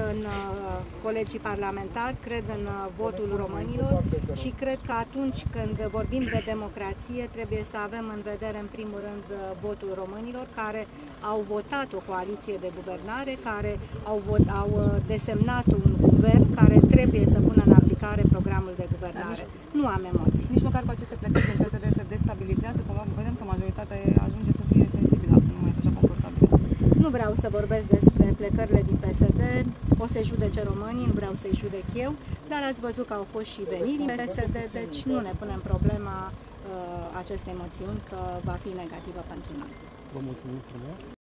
în colegii parlamentari, cred în votul românilor și cred că atunci când vorbim de democrație trebuie să avem în vedere în primul rând votul românilor care au votat o coaliție de guvernare, care au desemnat un guvern care trebuie să pună în aplicare programul de guvernare. Nu am emoții. Nici măcar cu aceste plecări din PSD se destabilizează, cumva vedem că majoritatea ajunge să fie sensibilă, nu mai este așa confortabilă. Nu vreau să vorbesc despre plecările din PSD, o să judece românii, nu vreau să-i judec eu, dar ați văzut că au fost și veniri din PSD, deci nu ne punem problema acestei moțiuni că va fi negativă pentru noi. Vă mulțumim frumos!